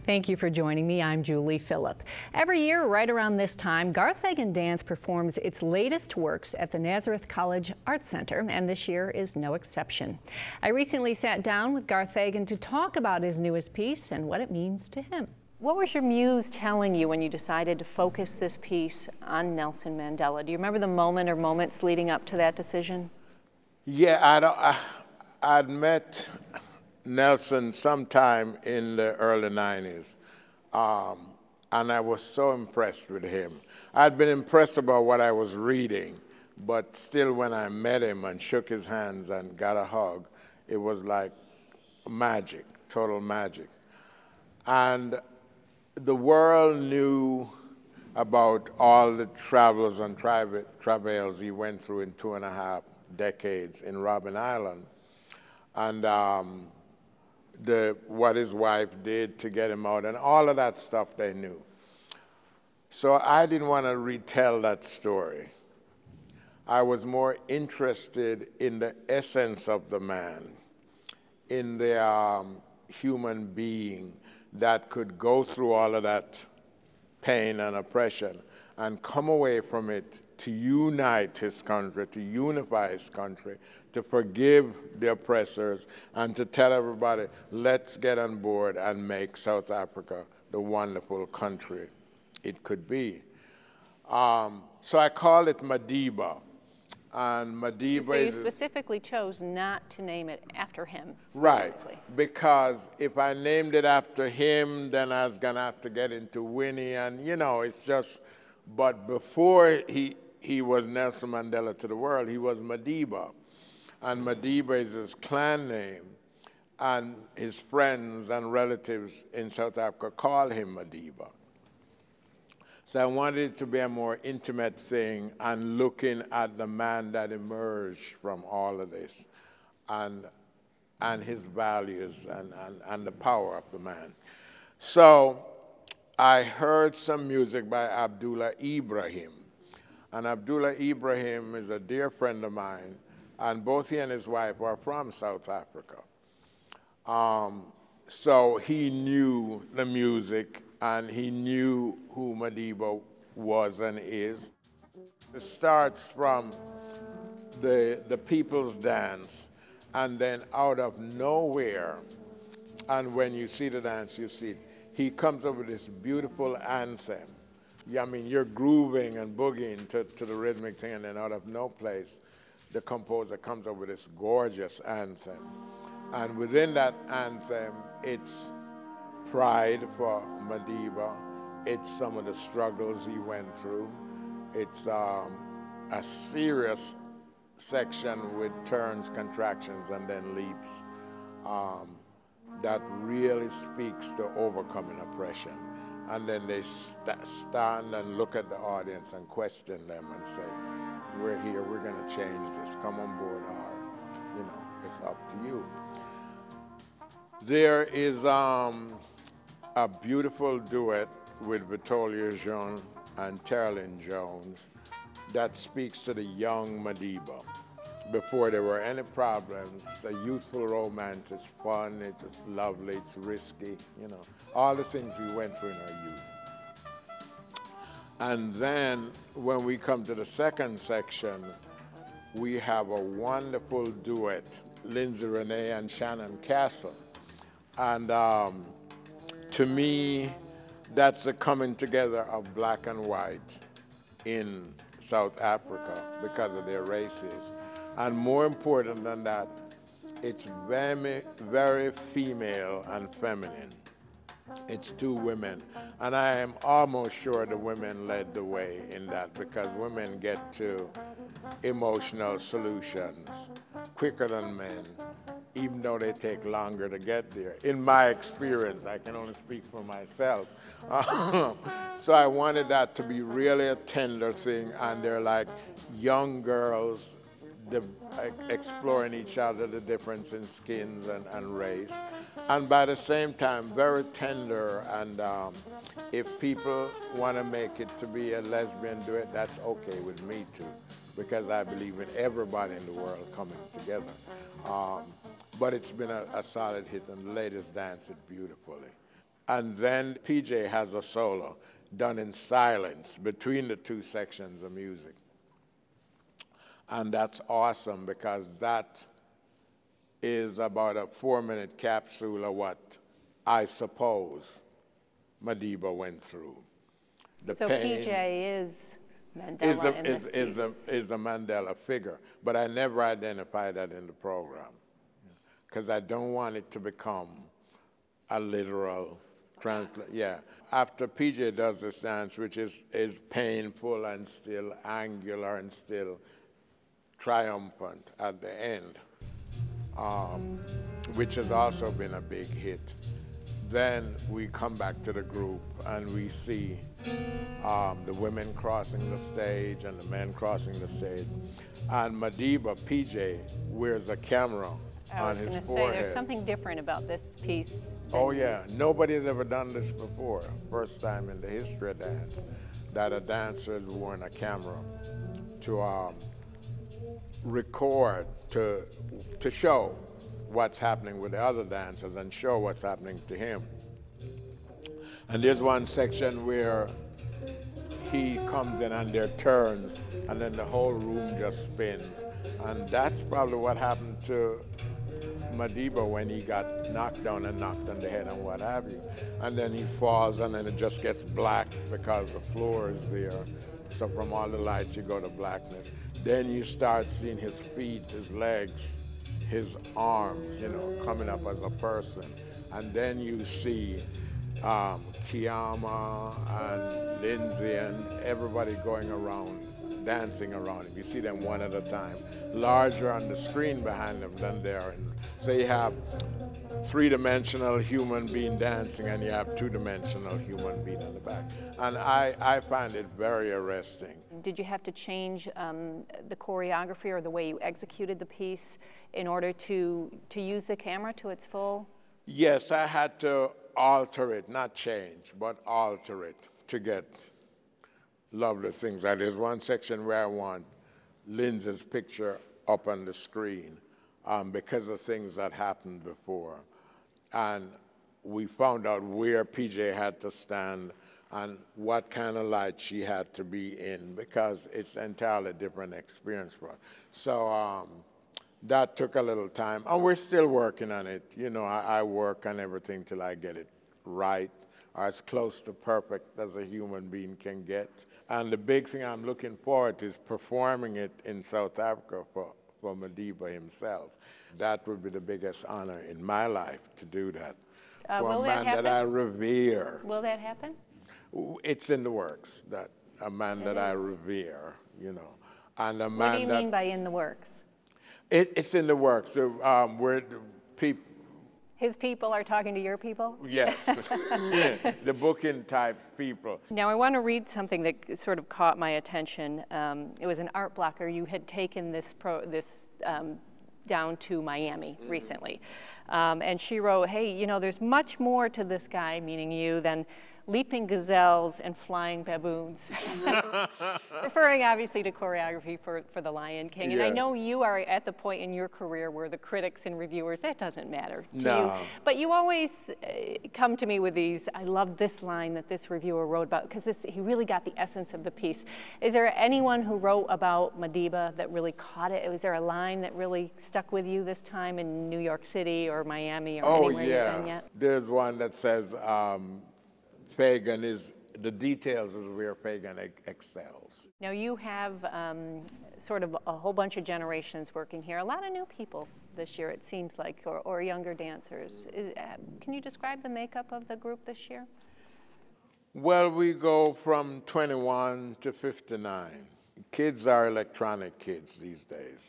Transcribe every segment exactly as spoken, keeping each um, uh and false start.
Thank you for joining me. I'm Julie Philipp. Every year, right around this time, Garth Fagan Dance performs its latest works at the Nazareth College Arts Center, and this year is no exception. I recently sat down with Garth Fagan to talk about his newest piece and what it means to him. What was your muse telling you when you decided to focus this piece on Nelson Mandela? Do you remember the moment or moments leading up to that decision? Yeah, I'd, I, I'd met Nelson sometime in the early nineties, um, and I was so impressed with him. I'd been impressed about what I was reading, but still when I met him and shook his hands and got a hug, it was like magic, total magic. And the world knew about all the travels and tra travails he went through in two and a half decades in Robben Island, and um, the, what his wife did to get him out, and all of that stuff they knew. So I didn't want to retell that story. I was more interested in the essence of the man, in the um, human being that could go through all of that pain and oppression and come away from it to unite his country, to unify his country, to forgive the oppressors, and to tell everybody, let's get on board and make South Africa the wonderful country it could be. Um, so I call it Madiba. And Madiba so you is specifically chose not to name it after him. Right, because if I named it after him, then I was gonna have to get into Winnie, and you know, it's just, but before he, he was Nelson Mandela to the world, he was Madiba. And Madiba is his clan name, and his friends and relatives in South Africa call him Madiba. So I wanted it to be a more intimate thing and looking at the man that emerged from all of this and, and his values and, and, and the power of the man. So I heard some music by Abdullah Ibrahim. And Abdullah Ibrahim is a dear friend of mine, and both he and his wife are from South Africa. Um, so he knew the music, and he knew who Madiba was and is. It starts from the, the people's dance, and then out of nowhere, and when you see the dance, you see it, he comes up with this beautiful anthem. Yeah, I mean, you're grooving and boogieing to, to the rhythmic thing, and then out of no place, the composer comes up with this gorgeous anthem. And within that anthem, it's pride for Madiba. It's some of the struggles he went through. It's um, a serious section with turns, contractions, and then leaps um, that really speaks to overcoming oppression. And then they st stand and look at the audience and question them and say, we're here, we're gonna change this, come on board, or, you know, it's up to you. There is um, a beautiful duet with Vitolia Jean and Terlin Jones that speaks to the young Madiba. Before there were any problems, it's a youthful romance, it's fun, it's lovely, it's risky, you know, all the things we went through in our youth. And then when we come to the second section, we have a wonderful duet, Lindsay Renee and Shannon Castle. And um, to me, that's a coming together of black and white in South Africa because of their races. And more important than that, it's very, very female and feminine. It's two women. And I am almost sure the women led the way in that, because women get to emotional solutions quicker than men, even though they take longer to get there. In my experience, I can only speak for myself. So I wanted that to be really a tender thing, and they're like young girls the, uh, exploring each other, the difference in skins and, and race. And by the same time, very tender, and um, if people want to make it to be a lesbian duet, that's okay with me too, because I believe in everybody in the world coming together. Um, but it's been a, a solid hit, and the ladies dance it beautifully. And then P J has a solo done in silence between the two sections of music. And that's awesome because that is about a four-minute capsule of what I suppose Madiba went through. The so pain P J is Mandela is a, in is, this is, piece. a, is a Mandela figure, but I never identified that in the program because I don't want it to become a literal translate. Yeah. After P J does this dance, which is, is painful and still angular and still triumphant at the end, um, which has also been a big hit, then we come back to the group and we see um, the women crossing the stage and the men crossing the stage. And Madiba, P J, wears a camera I on was his going to forehead. say, there's something different about this piece. Oh yeah, nobody's ever done this before. First time in the history of dance that a dancer has worn a camera to um, record, to, to show what's happening with the other dancers and show what's happening to him. And there's one section where he comes in and there turns, and then the whole room just spins. And that's probably what happened to Madiba when he got knocked down and knocked on the head and what have you. And then he falls and then it just gets black because the floor is there. So from all the lights you go to blackness. Then you start seeing his feet, his legs, his arms, you know, coming up as a person. And then you see um, Kiama and Lindsay and everybody going around, dancing around him. You see them one at a time, larger on the screen behind them than they are. In. So you have three-dimensional human being dancing and you have two-dimensional human being in the back. And I, I find it very arresting. Did you have to change um, the choreography or the way you executed the piece in order to, to use the camera to its full? Yes, I had to alter it, not change, but alter it to get lovely things. Like there's one section where I want Lindsay's picture up on the screen um, because of things that happened before. And we found out where P J had to stand and what kind of light she had to be in because it's an entirely different experience for us. So um, that took a little time, and we're still working on it. You know, I, I work on everything till I get it right, or as close to perfect as a human being can get. And the big thing I'm looking forward to is performing it in South Africa for, for Madiba himself. That would be the biggest honor in my life to do that. Uh, for will a man that happen? that I revere. Will that happen? It's in the works, that a man It that is. I revere, you know. And a man What do you that, mean by in the works? It, it's in the works. So, um, we're the people. His people are talking to your people? Yes, the booking type people. Now I want to read something that sort of caught my attention. Um, it was an art blocker. You had taken this, pro, this um, down to Miami mm-hmm. recently. Um, and she wrote, hey, you know, there's much more to this guy, meaning you, than leaping gazelles and flying baboons. Referring obviously to choreography for, for The Lion King. And yeah. I know you are at the point in your career where the critics and reviewers, that doesn't matter to no. you. But you always uh, come to me with these, I love this line that this reviewer wrote about, because he really got the essence of the piece. Is there anyone who wrote about Madiba that really caught it? Was there a line that really stuck with you this time in New York City or Miami or oh, anywhere yeah. you've been yet? There's one that says, um, Fagan is, the details is where Fagan excels. Now you have um, sort of a whole bunch of generations working here. A lot of new people this year, it seems like, or, or younger dancers. Is, uh, can you describe the makeup of the group this year? Well, we go from twenty-one to fifty-nine. Kids are electronic kids these days.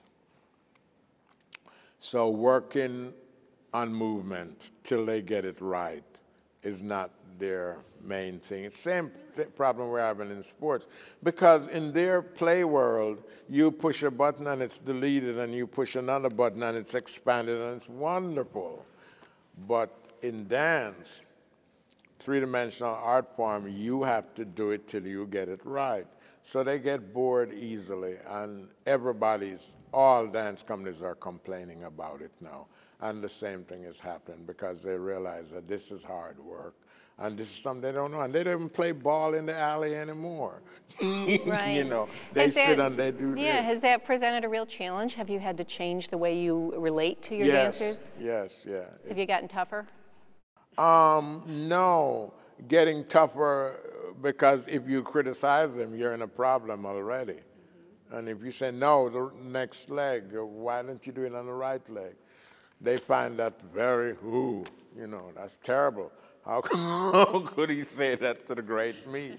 So working on movement till they get it right is not their main thing. It's the same th problem we're having in sports, because in their play world, you push a button and it's deleted, and you push another button and it's expanded, and it's wonderful. But in dance, three-dimensional art form, you have to do it till you get it right. So they get bored easily, and everybody's, all dance companies are complaining about it now. And the same thing is happening because they realize that this is hard work. And this is something they don't know. And they don't even play ball in the alley anymore. Right. You know, they has sit that, and they do yeah, this. has that presented a real challenge? Have you had to change the way you relate to your yes, dancers? Yes, yeah. Have it's, you gotten tougher? Um, no, getting tougher because if you criticize them, you're in a problem already. Mm-hmm. And if you say, no, the next leg, why don't you do it on the right leg? They find that very, ooh, you know, that's terrible. How, how could he say that to the great me?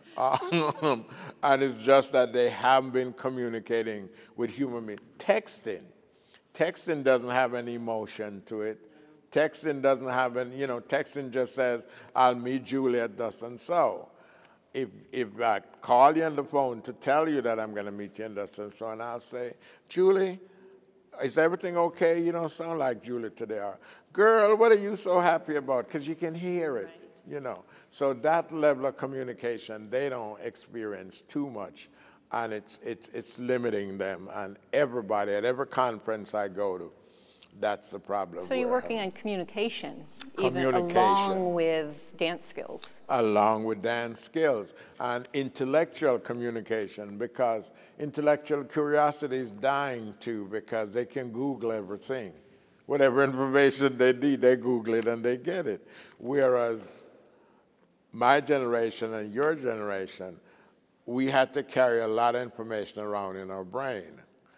Um, and it's just that they haven't been communicating with human beings. Texting. Texting doesn't have any emotion to it. Texting doesn't have any, you know, texting just says, I'll meet Julie at thus and so. If, if I call you on the phone to tell you that I'm going to meet you in thus and so, and I'll say, Julie, is everything okay? You don't sound like Julie today. Or, girl, what are you so happy about? Because you can hear it, right. You know. So that level of communication, they don't experience too much, and it's, it's, it's limiting them. And everybody, at every conference I go to, that's the problem. So you're working having. on communication, communication, even along with dance skills. Along with dance skills and intellectual communication, because intellectual curiosity is dying too, because they can Google everything. Whatever information they need, they Google it and they get it. Whereas my generation and your generation, we had to carry a lot of information around in our brain.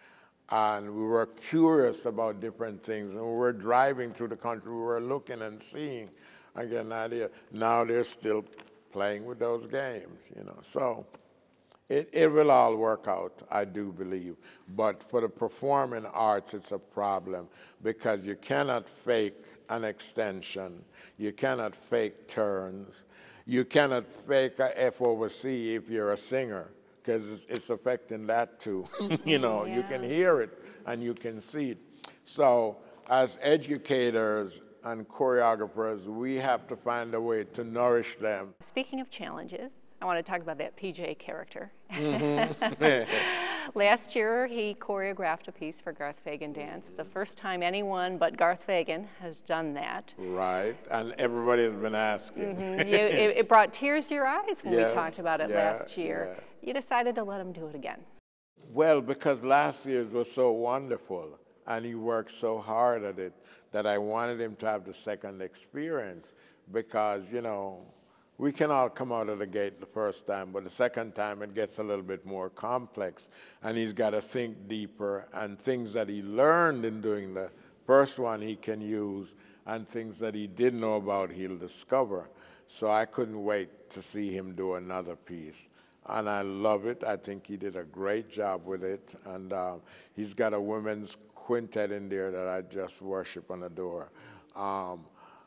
And we were curious about different things. And we were driving through the country, we were looking and seeing and getting an idea. Now they're still playing with those games, you know. So it, it will all work out, I do believe. But for the performing arts, it's a problem because you cannot fake an extension. You cannot fake turns. You cannot fake a F over C if you're a singer, because it's, it's affecting that too. You know, yeah. You can hear it and you can see it. So as educators and choreographers, we have to find a way to nourish them. Speaking of challenges, I want to talk about that P J character. Mm-hmm. Last year, he choreographed a piece for Garth Fagan Dance, the first time anyone but Garth Fagan has done that. Right, and everybody has been asking. Mm-hmm. you, it, it brought tears to your eyes when yes, we talked about it yeah, last year. Yeah. You decided to let him do it again. Well, because last year's was so wonderful, and he worked so hard at it, that I wanted him to have the second experience, because, you know, we can all come out of the gate the first time, but the second time it gets a little bit more complex, and he's got to think deeper, and things that he learned in doing the first one he can use, and things that he didn't know about he'll discover. So I couldn't wait to see him do another piece. And I love it. I think he did a great job with it, and uh, he's got a women's quintet in there that I just worship and adore. Um,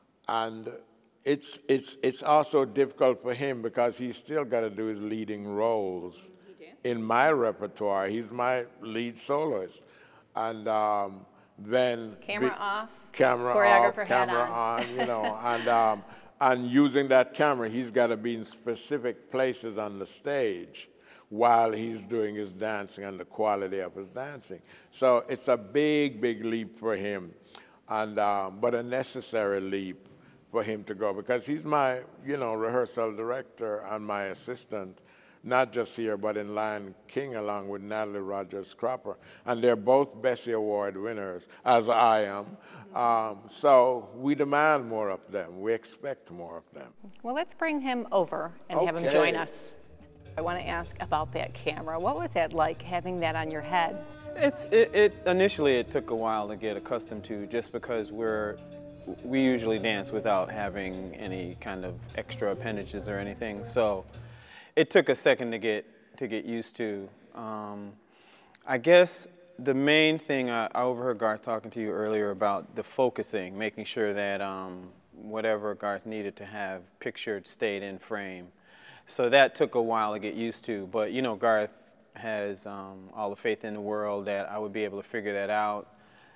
and It's, it's, it's also difficult for him because he's still got to do his leading roles in my repertoire. He's my lead soloist. And um, then... Camera be, off, camera choreographer off, camera on. on, you know, and, um, and using that camera, he's got to be in specific places on the stage while he's doing his dancing and the quality of his dancing. So it's a big, big leap for him, and um, but a necessary leap for him to go, because he's my, you know, rehearsal director and my assistant, not just here, but in Lion King, along with Natalie Rogers-Cropper. And they're both Bessie Award winners, as I am. Mm-hmm. um, so we demand more of them. We expect more of them. Well, let's bring him over and okay. have him join us. I want to ask about that camera. What was that like, having that on your head? It's, it, it initially, it took a while to get accustomed to, just because we're we usually dance without having any kind of extra appendages or anything. So it took a second to get to get used to. Um, I guess the main thing, I, I overheard Garth talking to you earlier about the focusing, making sure that um, whatever Garth needed to have pictured stayed in frame. So that took a while to get used to. But you know, Garth has um, all the faith in the world that I would be able to figure that out.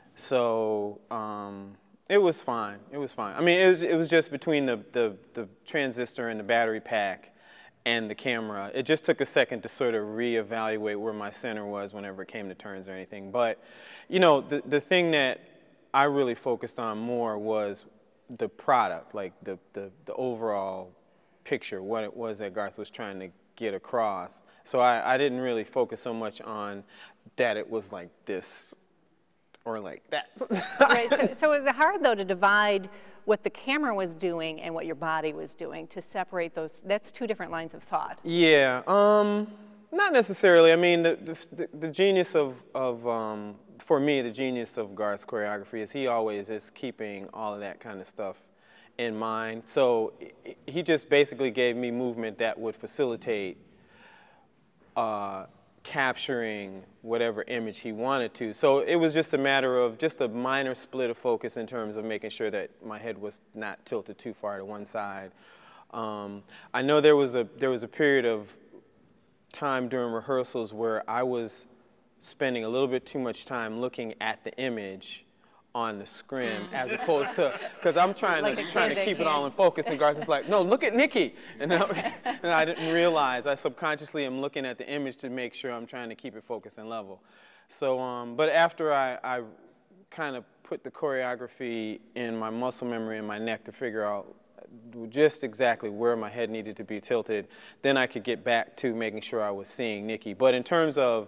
So. Um, It was fine. It was fine. I mean, it was, it was just between the, the, the transistor and the battery pack and the camera. It just took a second to sort of reevaluate where my center was whenever it came to turns or anything. But, you know, the, the thing that I really focused on more was the product, like the, the, the overall picture, what it was that Garth was trying to get across. So I, I didn't really focus so much on that it was like this or like that. Right. So, so is it hard, though, to divide what the camera was doing and what your body was doing, to separate those? That's two different lines of thought. Yeah, um, not necessarily. I mean, the, the, the genius of, of um, for me, the genius of Garth's choreography is he always is keeping all of that kind of stuff in mind. So he just basically gave me movement that would facilitate uh, capturing whatever image he wanted to. So it was just a matter of just a minor split of focus in terms of making sure that my head was not tilted too far to one side. Um, I know there was a there was a period of time during rehearsals where I was spending a little bit too much time looking at the image on the screen as opposed to, because I'm trying like to trying to keep it all in focus, and Garth is like, no, look at Nikki, and, I, and I didn't realize I subconsciously am looking at the image to make sure I'm trying to keep it focused and level. So, um, but after I, I kind of put the choreography in my muscle memory in my neck to figure out just exactly where my head needed to be tilted, then I could get back to making sure I was seeing Nikki. But in terms of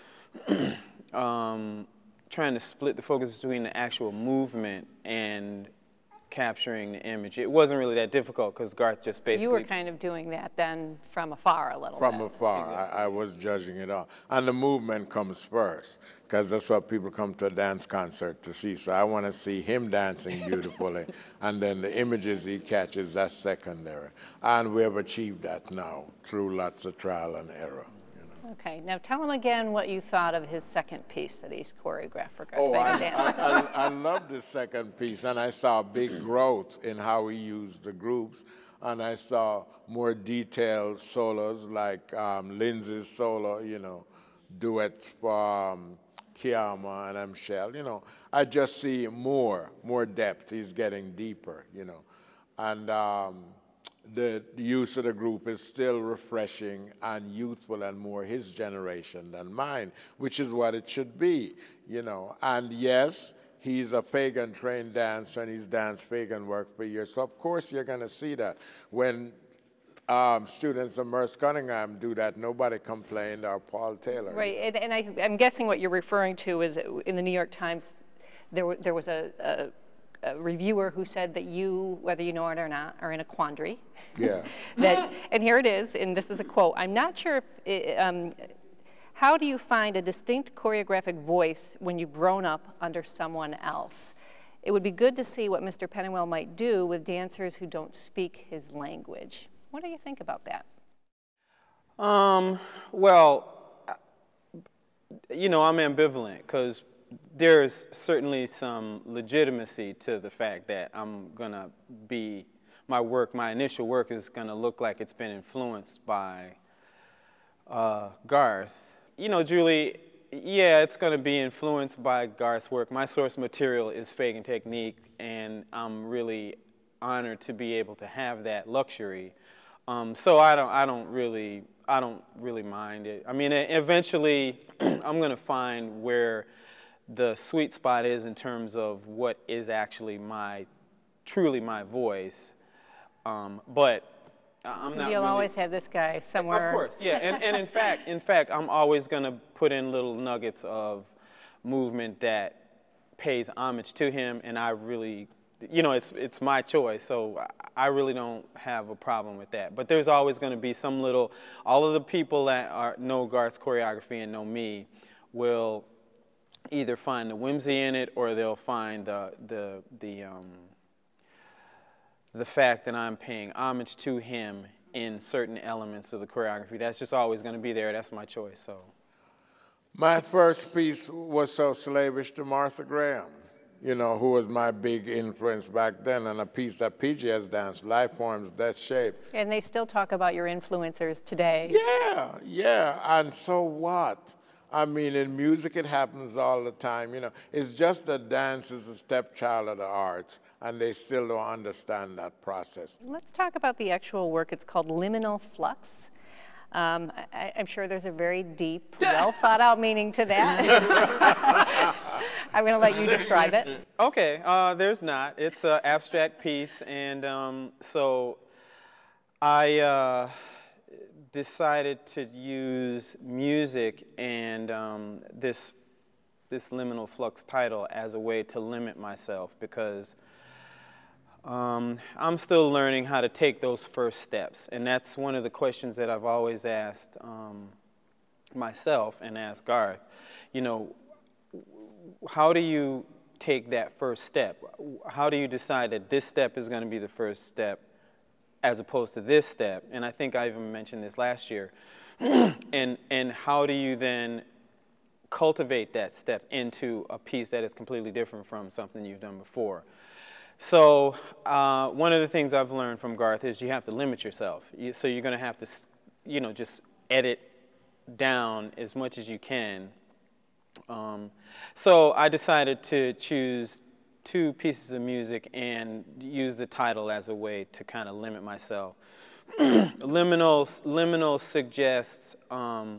um, trying to split the focus between the actual movement and capturing the image, it wasn't really that difficult because Garth just basically... You were kind of doing that then from afar a little From bit. afar, Exactly. I, I was judging it all. And the movement comes first, because that's what people come to a dance concert to see. So I want to see him dancing beautifully, and then the images he catches, that's secondary. And we have achieved that now through lots of trial and error. Okay, now tell him again what you thought of his second piece that he's choreographed for Garth Oh, I, Fagan and Norwood. I, I, I love the second piece, and I saw big growth in how he used the groups, and I saw more detailed solos like um, Lindsay's solo, you know, duet for um, Kiama and Michelle, you know. I just see more, more depth. He's getting deeper, you know, and um, The, the use of the group is still refreshing and youthful and more his generation than mine, which is what it should be, you know. And yes, he's a Fagan-trained dancer, and he's danced Fagan work for years. So of course you're going to see that. When um, students of Merce Cunningham do that, nobody complained, or Paul Taylor. Right, and, and I, I'm guessing what you're referring to is in the New York Times, there, there was a, a a reviewer who said that you, whether you know it or not, are in a quandary. Yeah. that, and here it is, and this is a quote. I'm not sure if, it, um, how do you find a distinct choreographic voice when you've grown up under someone else? It would be good to see what Mister Pennewell might do with dancers who don't speak his language. What do you think about that? Um, well, you know, I'm ambivalent because there's certainly some legitimacy to the fact that I'm gonna be, my work, my initial work is gonna look like it's been influenced by uh, Garth. You know, Julie, yeah, it's gonna be influenced by Garth's work. My source material is Fagan technique, and I'm really honored to be able to have that luxury. Um, so I don't, I don't really, I don't really mind it. I mean, eventually, I'm gonna find where the sweet spot is in terms of what is actually my, truly my voice. Um, but I'm not You'll really, always have this guy somewhere. Of course, yeah. And, and in fact, in fact, I'm always going to put in little nuggets of movement that pays homage to him, and I really, you know, it's it's my choice, so I really don't have a problem with that. But there's always going to be some little, all of the people that are, know Garth's choreography and know me will either find the whimsy in it, or they'll find the the the um, the fact that I'm paying homage to him in certain elements of the choreography. That's just always going to be there. That's my choice. So, my first piece was So Slavish to Martha Graham, you know, who was my big influence back then, and a piece that P G has danced, Life Forms, Death Shape. And they still talk about your influencers today. Yeah, yeah, and so what? I mean, in music, it happens all the time. You know, it's just that dance is a stepchild of the arts, and they still don't understand that process. Let's talk about the actual work. It's called Liminal Flux. Um, I, I'm sure there's a very deep, well thought out meaning to that. I'm going to let you describe it. Okay, uh, there's not. It's an abstract piece, and um, so I uh, decided to use music and um, this this Liminal Flux title as a way to limit myself, because um, I'm still learning how to take those first steps, and that's one of the questions that I've always asked um, myself and asked Garth. You know, how do you take that first step? How do you decide that this step is going to be the first step as opposed to this step? And I think I even mentioned this last year. and, and how do you then cultivate that step into a piece that is completely different from something you've done before? So uh, one of the things I've learned from Garth is you have to limit yourself. You, so you're going to have to, you know, just edit down as much as you can. Um, so I decided to choose two pieces of music and use the title as a way to kind of limit myself. Liminal, liminal suggests um,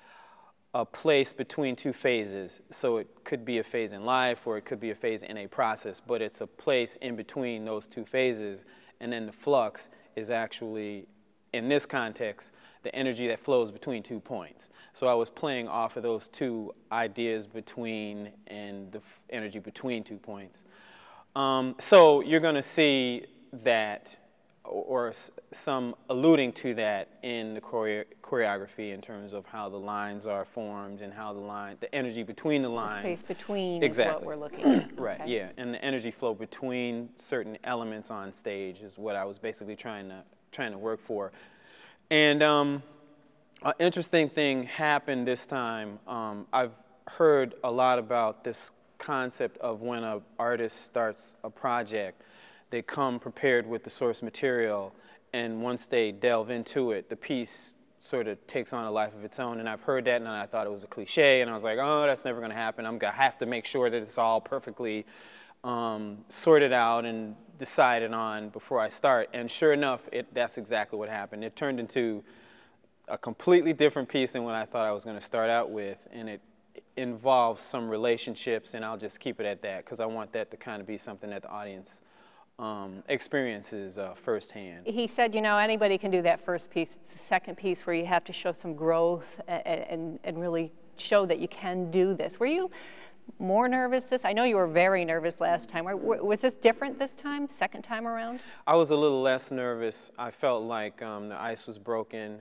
a place between two phases. So it could be a phase in life or it could be a phase in a process, but it's a place in between those two phases. And then the flux is actually, in this context, the energy that flows between two points. So I was playing off of those two ideas between and the f energy between two points. Um, so you're going to see that, or s some alluding to that in the chore choreography in terms of how the lines are formed and how the line, the energy between the lines. The space between exactly. is what we're looking at. Right, okay. yeah, and the energy flow between certain elements on stage is what I was basically trying to trying to work for. And um, an interesting thing happened this time. Um, I've heard a lot about this concept of when an artist starts a project, they come prepared with the source material, and once they delve into it, the piece sort of takes on a life of its own. And I've heard that, and I thought it was a cliche, and I was like, oh, that's never going to happen. I'm going to have to make sure that it's all perfectly um, sorted out and decided on before I start. And sure enough, it, that's exactly what happened. It turned into a completely different piece than what I thought I was going to start out with, and it involves some relationships, and I'll just keep it at that because I want that to kind of be something that the audience um, experiences uh, firsthand. He said, you know, anybody can do that first piece. It's the second piece where you have to show some growth and, and, and really show that you can do this. Were you more nervous this? I know you were very nervous last time. Was this different this time, second time around? I was a little less nervous. I felt like um, the ice was broken.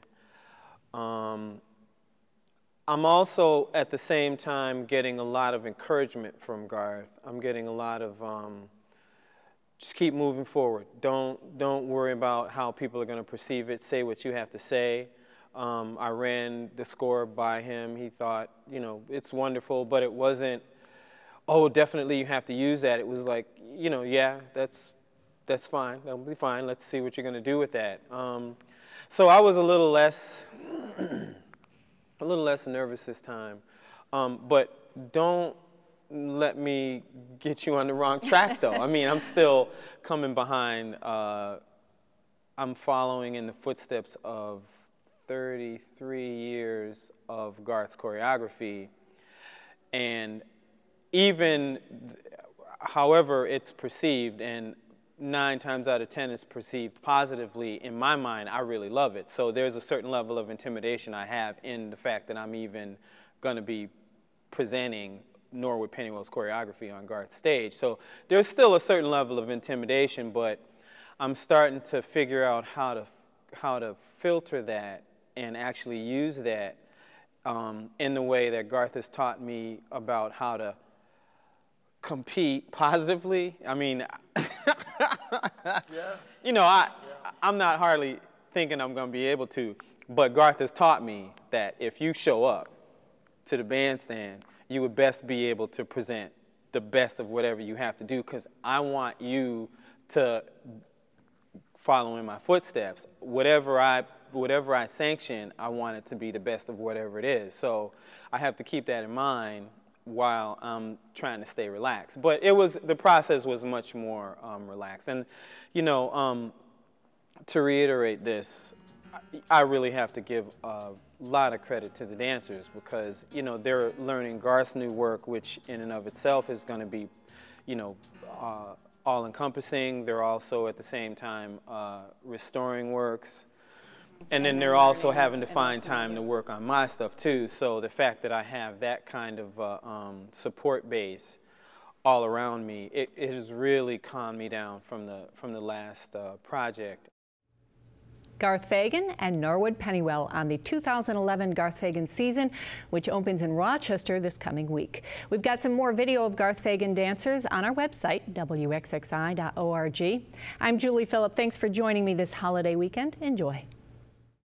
Um, I'm also, at the same time, getting a lot of encouragement from Garth. I'm getting a lot of, um, just keep moving forward. Don't, don't worry about how people are going to perceive it. Say what you have to say. Um, I ran the score by him. He thought, you know, it's wonderful, but it wasn't, oh, definitely you have to use that. It was like, you know, yeah, that's, that's fine. That'll be fine. Let's see what you're going to do with that. Um, so I was a little less... a little less nervous this time, um, but don't let me get you on the wrong track, though. I mean, I'm still coming behind. Uh, I'm following in the footsteps of thirty-three years of Garth's choreography, and even however it's perceived, and nine times out of ten is perceived positively, in my mind, I really love it. So there's a certain level of intimidation I have in the fact that I'm even going to be presenting Norwood Pennewell's choreography on Garth's stage. So there's still a certain level of intimidation, but I'm starting to figure out how to, how to filter that and actually use that um, in the way that Garth has taught me about how to compete positively. I mean, yeah. you know, I, yeah. I'm not hardly thinking I'm going to be able to, but Garth has taught me that if you show up to the bandstand, you would best be able to present the best of whatever you have to do, because I want you to follow in my footsteps. Whatever I, whatever I sanction, I want it to be the best of whatever it is. So I have to keep that in mind while I'm trying to stay relaxed. But it was, the process was much more um, relaxed. And, you know, um, to reiterate this, I really have to give a lot of credit to the dancers because, you know, they're learning Garth's new work, which in and of itself is going to be, you know, uh, all-encompassing. They're also at the same time uh, restoring works. And then they're also having to find time to work on my stuff too. So the fact that I have that kind of uh, um, support base all around me, it, it has really calmed me down from the, from the last uh, project. Garth Fagan and Norwood Pennewell on the two thousand eleven Garth Fagan season, which opens in Rochester this coming week. We've got some more video of Garth Fagan dancers on our website, W X X I dot org. I'm Julie Philipp. Thanks for joining me this holiday weekend. Enjoy.